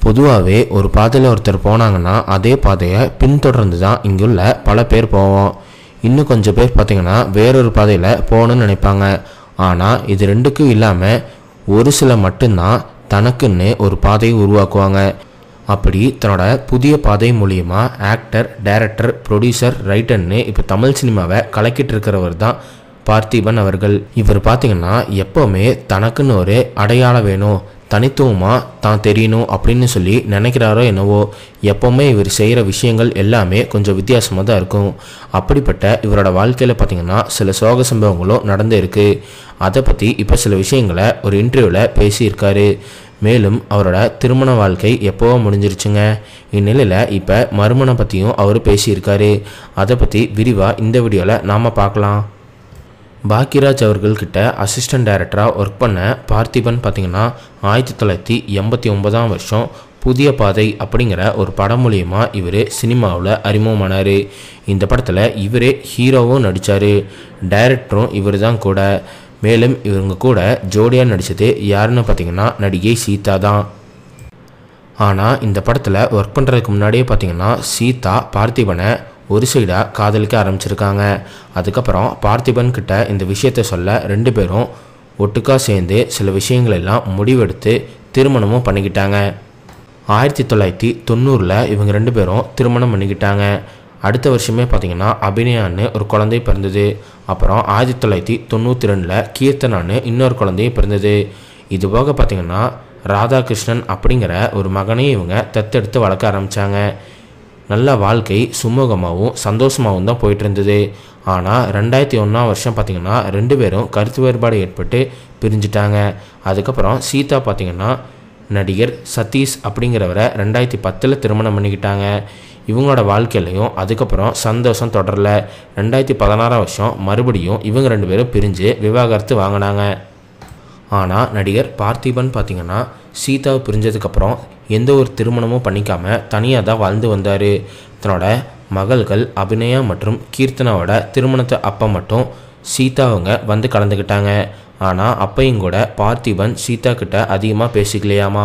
பொதுவாகவே ஒரு பாதையில் ஒருத்தர் போனாங்கன்னா அதே பாதையை பின்தொடர்ந்து தான் இங்குள்ள பல பேர் போவோம். இன்னும் கொஞ்சம் பேர் பார்த்திங்கன்னா வேறொரு பாதையில் போகணுன்னு நினைப்பாங்க. ஆனால் இது ரெண்டுக்கும் இல்லாமல் ஒரு சில மட்டும்தான் தனக்குன்னு ஒரு பாதையை உருவாக்குவாங்க. அப்படி தன்னோட புதிய பாதை மூலியமா ஆக்டர், டைரக்டர், ப்ரொடியூசர், ரைட்டர்னு இப்போ தமிழ் சினிமாவை கலக்கிட்டு இருக்கிறவர் தான் பார்த்திபன் அவர்கள். இவர் பார்த்திங்கன்னா எப்போவுமே தனக்குன்னு ஒரு அடையாளம் வேணும், தனித்துவமாக தான் தெரியணும் அப்படின்னு சொல்லி நினைக்கிறாரோ என்னவோ, எப்போவுமே இவர் செய்கிற விஷயங்கள் எல்லாமே கொஞ்சம் வித்தியாசமாக தான் இருக்கும். அப்படிப்பட்ட இவரோட வாழ்க்கையில் பார்த்திங்கன்னா சில சோக சம்பவங்களும் நடந்து இருக்குது. அதை பற்றி இப்போ சில விஷயங்களை ஒரு இன்டர்வியூவில் பேசியிருக்காரு. மேலும் அவரோட திருமண வாழ்க்கை எப்போவோ முடிஞ்சிருச்சுங்க. இந்நிலையில் இப்போ மறுமணம் பற்றியும் அவர் பேசியிருக்காரு. அதை பற்றி விரிவாக இந்த வீடியோவில் நாம் பார்க்கலாம். பாக்கியராஜ் அவர்கள்கிட்ட அசிஸ்டன்ட் டைரக்டராக ஒர்க் பண்ண பார்த்திபன் பார்த்திங்கன்னா 1989 வருஷம் புதிய பாதை அப்படிங்கிற ஒரு படம் மூலியமாக இவர் சினிமாவில் அறிமுகமானார். இந்த படத்தில் இவரே ஹீரோவும் நடித்தார், டைரக்டரும் இவர் தான் கூட. மேலும் இவங்க கூட ஜோடியாக நடித்தது யாருன்னு பார்த்திங்கன்னா நடிகை சீதா தான். ஆனால் இந்த படத்தில் ஒர்க் பண்ணுறதுக்கு முன்னாடியே பார்த்திங்கன்னா சீதா பார்த்திபனை ஒரு சைடாக காதலிக்க ஆரம்பிச்சிருக்காங்க. அதுக்கப்புறம் பார்த்திபன் கிட்ட இந்த விஷயத்தை சொல்ல ரெண்டு பேரும் ஒட்டுக்கா சேர்ந்து சில விஷயங்களெல்லாம் முடிவெடுத்து திருமணமும் பண்ணிக்கிட்டாங்க. 1990 இவங்க ரெண்டு பேரும் திருமணம் பண்ணிக்கிட்டாங்க. அடுத்த வருஷமே பார்த்திங்கன்னா அபிநயான்னு ஒரு குழந்தை பிறந்தது. அப்புறம் 1992 கீர்த்தனான்னு இன்னொரு குழந்தையும் பிறந்தது. இது போக பார்த்திங்கன்னா ராதாகிருஷ்ணன் அப்படிங்கிற ஒரு மகனையும் இவங்க தத்தெடுத்து வளர்க்க ஆரம்பித்தாங்க. நல்ல வாழ்க்கை சுமூகமாகவும் சந்தோஷமாகவும் தான் போயிட்டு இருந்தது. ஆனால் 2001 வருஷம் பார்த்திங்கன்னா ரெண்டு பேரும் கருத்து வேறுபாடு ஏற்பட்டு பிரிஞ்சுட்டாங்க. அதுக்கப்புறம் சீதா பார்த்திங்கன்னா நடிகர் சதீஷ் அப்படிங்கிறவரை 2010 திருமணம் பண்ணிக்கிட்டாங்க. இவங்களோட வாழ்க்கையிலையும் அதுக்கப்புறம் சந்தோஷம் தொடரல. 2016 வருஷம் மறுபடியும் இவங்க ரெண்டு பேரும் பிரிஞ்சு விவாகரத்து வாங்கினாங்க. ஆனால் நடிகர் பார்த்திபன் பார்த்திங்கன்னா சீதாவை பிரிஞ்சதுக்கப்புறம் எந்த ஒரு திருமணமும் பண்ணிக்காமல் தனியாக தான் வாழ்ந்து வந்தார். தன்னோட மகள்கள் அபிநயா மற்றும் கீர்த்தனாவோட திருமணத்தை அப்போ மட்டும் சீதாவங்க வந்து கலந்துக்கிட்டாங்க. ஆனால் அப்பையும் கூட பார்த்திபன் சீதா கிட்ட அதிகமாக பேசிக்கலையாமா.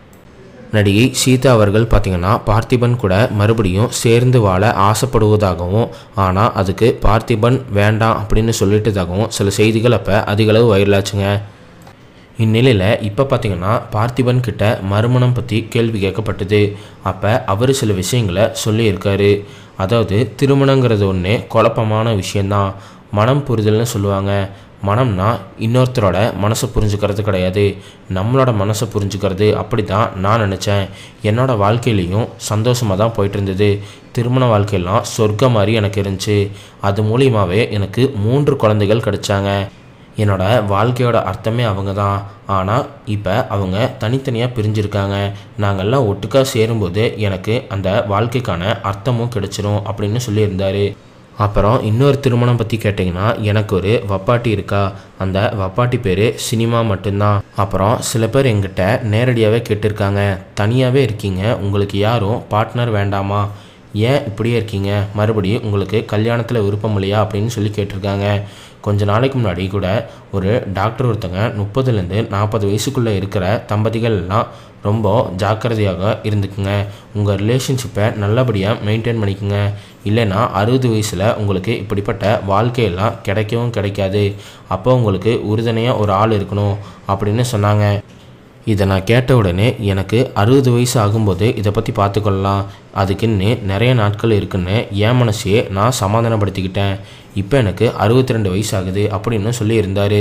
நடிகை சீதா அவர்கள் பார்த்திங்கன்னா பார்த்திபன் கூட மறுபடியும் சேர்ந்து வாழ ஆசைப்படுவதாகவும், ஆனால் அதுக்கு பார்த்திபன் வேண்டாம் அப்படின்னு சொல்லிட்டதாகவும் சில செய்திகள் அப்போ அதிகளவு வைரலாச்சுங்க. இந்நிலையில் இப்போ பார்த்திங்கன்னா பார்த்திபன் கிட்ட மறுமணம் பற்றி கேள்வி கேட்கப்பட்டது. அப்போ அவர் சில விஷயங்களை சொல்லியிருக்காரு. அதாவது திருமணங்கிறது ஒன்று குழப்பமான விஷயந்தான். மனம் புரிதல்னு சொல்லுவாங்க. மனம்னா இன்னொருத்தரோட மனசை புரிஞ்சுக்கிறது கிடையாது, நம்மளோட மனசை புரிஞ்சுக்கிறது. அப்படி தான் நான் நினச்சேன். என்னோடய வாழ்க்கையிலையும் சந்தோஷமாக தான் போயிட்டு இருந்தது. திருமண வாழ்க்கையெல்லாம் சொர்க்கம் மாதிரி எனக்கு இருந்துச்சு. அது மூலியமாகவே எனக்கு 3 குழந்தைகள் கிடைச்சாங்க. என்னோட வாழ்க்கையோட அர்த்தமே அவங்க தான். ஆனால் இப்போ அவங்க தனித்தனியாக பிரிஞ்சிருக்காங்க. நாங்கள்லாம் ஒட்டுக்கா சேரும்போது எனக்கு அந்த வாழ்க்கைக்கான அர்த்தமும் கிடைச்சிரும் அப்படின்னு சொல்லியிருந்தார். அப்புறம் இன்னொரு திருமணம் பற்றி கேட்டிங்கன்னா எனக்கு ஒரு வப்பாட்டி இருக்கா, அந்த வப்பாட்டி பேர் சினிமா மட்டும்தான். அப்புறம் சில பேர் எங்கிட்ட நேரடியாகவே கேட்டிருக்காங்க, தனியாகவே இருக்கீங்க, உங்களுக்கு யாரும் பார்ட்னர் வேண்டாமா, ஏன் இப்படியே இருக்கீங்க, மறுபடியும் உங்களுக்கு கல்யாணத்தில் விருப்பம் இல்லையா அப்படின்னு சொல்லி கேட்டிருக்காங்க. கொஞ்ச நாளைக்கு முன்னாடி கூட ஒரு டாக்டர் ஒருத்தங்க 30லேருந்து 40 வயசுக்குள்ளே இருக்கிற தம்பதிகள் எல்லாம் ரொம்ப ஜாக்கிரதையாக இருந்துக்குங்க, உங்கள் ரிலேஷன்ஷிப்பை நல்லபடியாக மெயின்டைன் பண்ணிக்கோங்க, இல்லைன்னா 60 வயசில் உங்களுக்கு இப்படிப்பட்ட வாழ்க்கையெல்லாம் கிடைக்கவும் கிடைக்காது, அப்போ உங்களுக்கு உறுதுணையாக ஒரு ஆள் இருக்கணும் அப்படின்னு சொன்னாங்க. இதை நான் கேட்ட உடனே எனக்கு 60 வயசு ஆகும்போது இதை பற்றி பார்த்துக்கொள்ளலாம், அதுக்குன்னு நிறைய நாட்கள் இருக்குன்னு என் மனசையே நான் சமாதானப்படுத்திக்கிட்டேன். இப்போ எனக்கு 62 வயசு ஆகுது அப்படின்னு சொல்லியிருந்தார்.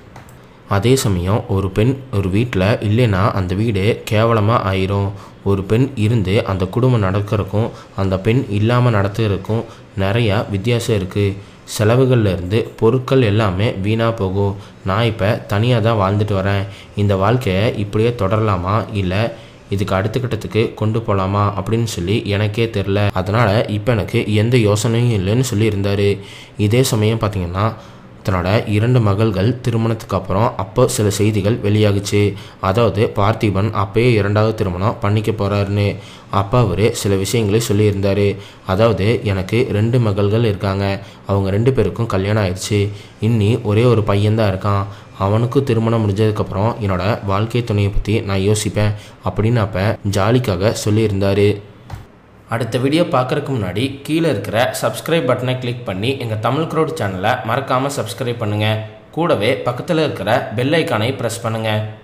அதே சமயம் ஒரு பெண் ஒரு வீட்டில் இல்லைன்னா அந்த வீடு கேவலமாக ஆயிரும். ஒரு பெண் இருந்து அந்த குடும்பம் நடக்கிறதுக்கும் அந்த பெண் இல்லாமல் நடத்துகிறதுக்கும் நிறையா வித்தியாசம் இருக்குது. செலவுகள்லேருந்து பொருட்கள் எல்லாமே வீணாக போகும். நான் இப்போ தனியாக தான் வாழ்ந்துட்டு வரேன். இந்த வாழ்க்கையை இப்படியே தொடரலாமா இல்லை இதுக்கு அடுத்த கட்டத்துக்கு கொண்டு போகலாமா அப்படின்னு சொல்லி எனக்கே தெரில. அதனால் இப்போ எனக்கு எந்த யோசனையும் இல்லைன்னு சொல்லியிருந்தார். இதே சமயம் பார்த்திங்கன்னா தன்னோட 2 மகள்கள் திருமணத்துக்கு அப்புறம் அப்போ சில செய்திகள் வெளியாகுச்சு. அதாவது பார்த்திபன் அப்பயே 2வது திருமணம் பண்ணிக்க போகிறாருன்னு. அப்போ அவர் சில விஷயங்களை சொல்லியிருந்தார். அதாவது எனக்கு 2 மகள்கள் இருக்காங்க, அவங்க 2 பேருக்கும் கல்யாணம் ஆயிடுச்சு, இன்னி ஒரே ஒரு பையன்தான் இருக்கான், அவனுக்கும் திருமணம் முடிஞ்சதுக்கப்புறம் என்னோட வாழ்க்கை துணையை பற்றி நான் யோசிப்பேன் அப்படின்னு அப்போ ஜாலிக்காக சொல்லியிருந்தார். அடுத்த வீடியோ பார்க்குறதுக்கு முன்னாடி கீழே இருக்கிற சப்ஸ்கிரைப் பட்டனை கிளிக் பண்ணி எங்கள் தமிழ் க்ரௌட் சேனலை மறக்காமல் சப்ஸ்கிரைப் பண்ணுங்கள். கூடவே பக்கத்தில் இருக்கிற பெல் ஐக்கானை ப்ரெஸ் பண்ணுங்கள்.